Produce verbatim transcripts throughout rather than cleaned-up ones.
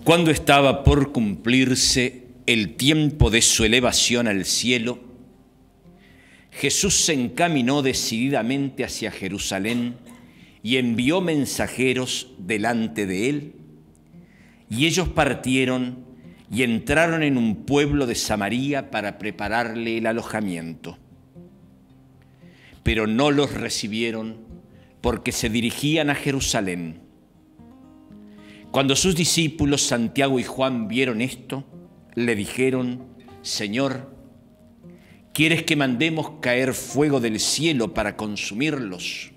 Cuando estaba por cumplirse el tiempo de su elevación al cielo, Jesús se encaminó decididamente hacia Jerusalén y envió mensajeros delante de él, y ellos partieron y entraron en un pueblo de Samaria para prepararle el alojamiento. Pero no los recibieron porque se dirigían a Jerusalén. Cuando sus discípulos Santiago y Juan vieron esto, le dijeron: Señor, ¿quieres que mandemos caer fuego del cielo para consumirlos?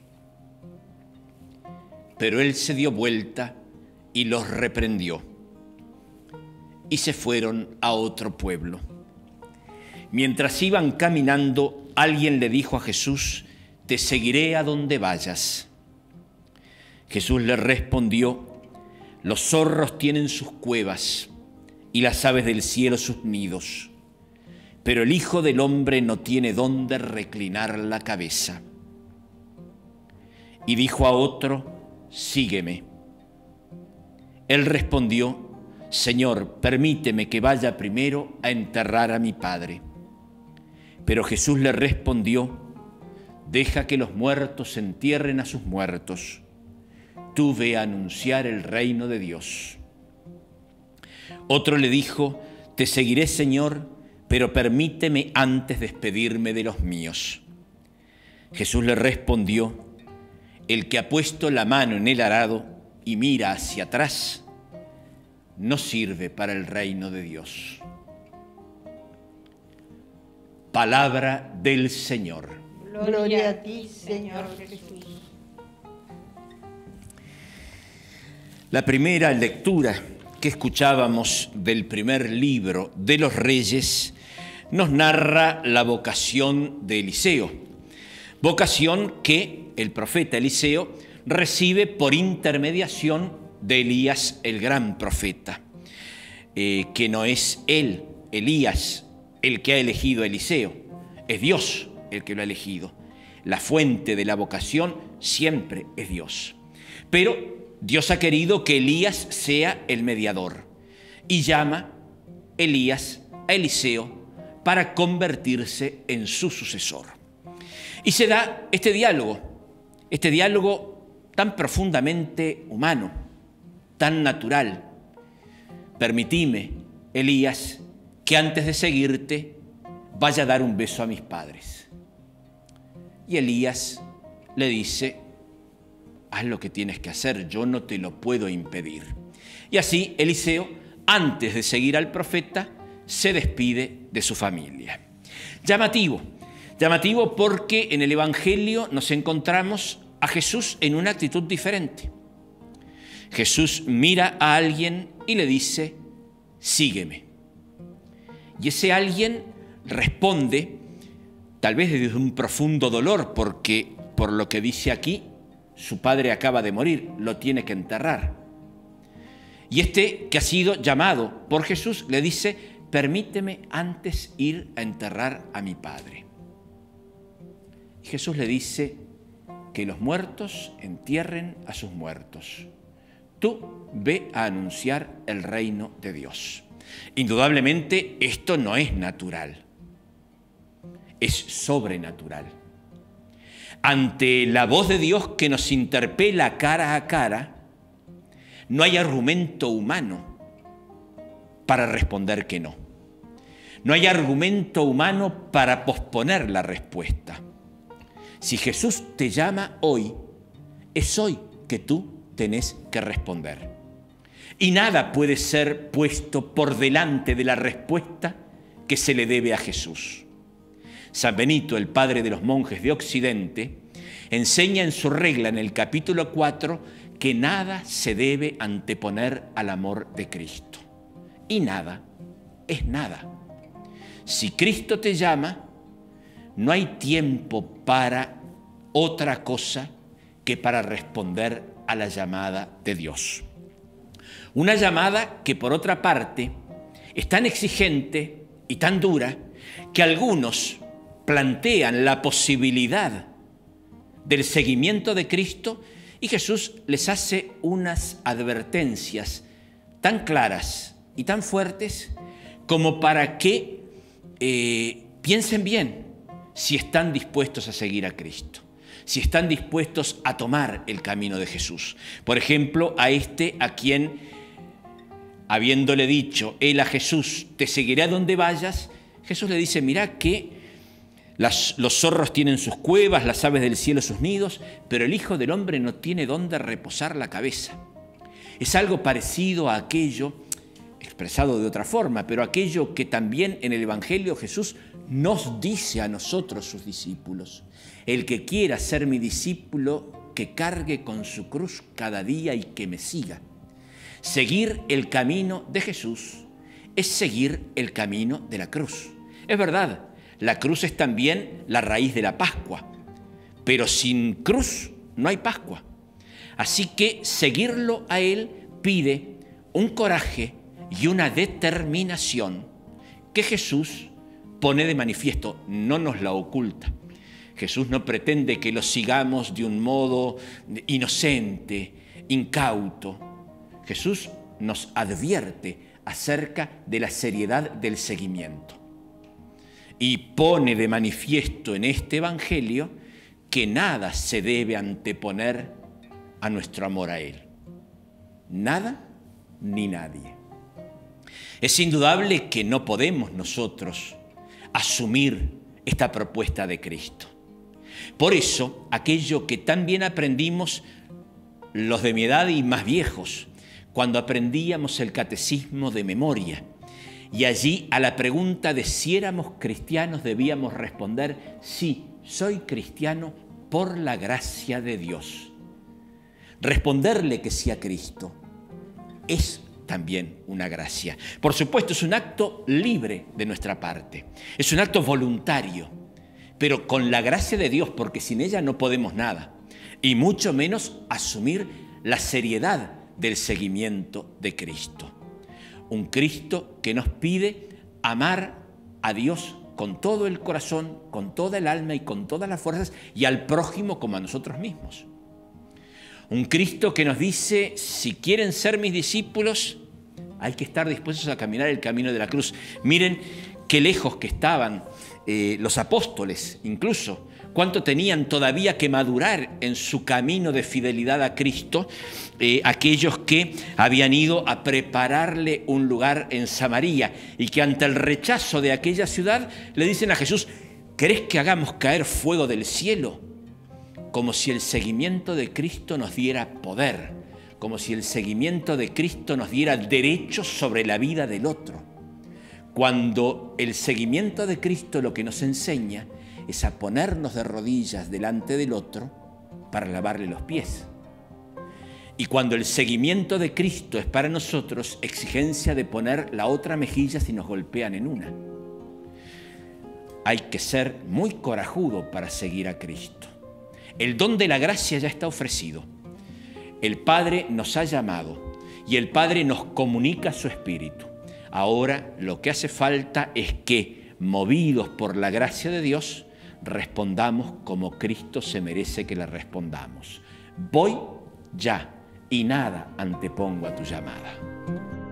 Pero él se dio vuelta y los reprendió, y se fueron a otro pueblo. Mientras iban caminando, alguien le dijo a Jesús: te seguiré a donde vayas. Jesús le respondió: los zorros tienen sus cuevas y las aves del cielo sus nidos, pero el Hijo del Hombre no tiene dónde reclinar la cabeza. Y dijo a otro: sígueme. Él respondió: Señor, permíteme que vaya primero a enterrar a mi padre. Pero Jesús le respondió: deja que los muertos entierren a sus muertos. Tú ve a anunciar el reino de Dios. Otro le dijo: te seguiré, Señor, pero permíteme antes despedirme de los míos. Jesús le respondió: el que ha puesto la mano en el arado y mira hacia atrás, no sirve para el reino de Dios. Palabra del Señor. Gloria a ti, Señor Jesús. La primera lectura que escuchábamos del primer libro de los Reyes nos narra la vocación de Eliseo, vocación que el profeta Eliseo recibe por intermediación de Elías, el gran profeta, eh, que no es él, Elías, el que ha elegido a Eliseo, es Dios el que lo ha elegido. La fuente de la vocación siempre es Dios. Pero Dios ha querido que Elías sea el mediador y llama Elías a Eliseo para convertirse en su sucesor. Y se da este diálogo, este diálogo tan profundamente humano, tan natural. Permitime, Elías, que antes de seguirte vaya a dar un beso a mis padres. Y Elías le dice: haz lo que tienes que hacer, yo no te lo puedo impedir. Y así Eliseo, antes de seguir al profeta, se despide de su familia. Llamativo, llamativo porque en el Evangelio nos encontramos a Jesús en una actitud diferente. Jesús mira a alguien y le dice: sígueme. Y ese alguien responde, tal vez desde un profundo dolor, porque por lo que dice aquí, su padre acaba de morir, lo tiene que enterrar. Y este que ha sido llamado por Jesús le dice: permíteme antes ir a enterrar a mi padre. Y Jesús le dice: que los muertos entierren a sus muertos. Tú ve a anunciar el reino de Dios. Indudablemente esto no es natural, es sobrenatural. Ante la voz de Dios que nos interpela cara a cara, no hay argumento humano para responder que no. No hay argumento humano para posponer la respuesta. Si Jesús te llama hoy, es hoy que tú tenés que responder. Y nada puede ser puesto por delante de la respuesta que se le debe a Jesús. San Benito, el padre de los monjes de Occidente, enseña en su regla en el capítulo cuatro que nada se debe anteponer al amor de Cristo. Y nada es nada. Si Cristo te llama, no hay tiempo para otra cosa que para responder a la llamada de Dios. Una llamada que, por otra parte, es tan exigente y tan dura que algunos plantean la posibilidad del seguimiento de Cristo y Jesús les hace unas advertencias tan claras y tan fuertes como para que eh, piensen bien si están dispuestos a seguir a Cristo, si están dispuestos a tomar el camino de Jesús. Por ejemplo, a este a quien, habiéndole dicho él a Jesús, te seguiré a donde vayas, Jesús le dice, mirá que las, los zorros tienen sus cuevas, las aves del cielo sus nidos, pero el Hijo del Hombre no tiene dónde reposar la cabeza. Es algo parecido a aquello, expresado de otra forma, pero aquello que también en el Evangelio Jesús nos dice a nosotros, sus discípulos. El que quiera ser mi discípulo, que cargue con su cruz cada día y que me siga. Seguir el camino de Jesús es seguir el camino de la cruz. Es verdad, la cruz es también la raíz de la Pascua, pero sin cruz no hay Pascua. Así que seguirlo a Él pide un coraje y una determinación que Jesús pone de manifiesto, no nos la oculta. Jesús no pretende que lo sigamos de un modo inocente, incauto. Jesús nos advierte acerca de la seriedad del seguimiento y pone de manifiesto en este Evangelio que nada se debe anteponer a nuestro amor a Él. Nada ni nadie. Es indudable que no podemos nosotros asumir esta propuesta de Cristo. Por eso, aquello que tan bien aprendimos los de mi edad y más viejos, cuando aprendíamos el catecismo de memoria, y allí a la pregunta de si éramos cristianos debíamos responder, sí, soy cristiano por la gracia de Dios. Responderle que sí a Cristo es también una gracia. Por supuesto, es un acto libre de nuestra parte, es un acto voluntario, pero con la gracia de Dios, porque sin ella no podemos nada, y mucho menos asumir la seriedad del seguimiento de Cristo. Un Cristo que nos pide amar a Dios con todo el corazón, con toda el alma y con todas las fuerzas, y al prójimo como a nosotros mismos. Un Cristo que nos dice, si quieren ser mis discípulos, hay que estar dispuestos a caminar el camino de la cruz. Miren qué lejos que estaban eh, los apóstoles, incluso, cuánto tenían todavía que madurar en su camino de fidelidad a Cristo, eh, aquellos que habían ido a prepararle un lugar en Samaria y que ante el rechazo de aquella ciudad le dicen a Jesús, ¿querés que hagamos caer fuego del cielo? Como si el seguimiento de Cristo nos diera poder, como si el seguimiento de Cristo nos diera derechos sobre la vida del otro. Cuando el seguimiento de Cristo lo que nos enseña es a ponernos de rodillas delante del otro para lavarle los pies. Y cuando el seguimiento de Cristo es para nosotros exigencia de poner la otra mejilla si nos golpean en una. Hay que ser muy corajudo para seguir a Cristo. El don de la gracia ya está ofrecido. El Padre nos ha llamado y el Padre nos comunica su Espíritu. Ahora lo que hace falta es que, movidos por la gracia de Dios, respondamos como Cristo se merece que le respondamos. Voy ya y nada antepongo a tu llamada.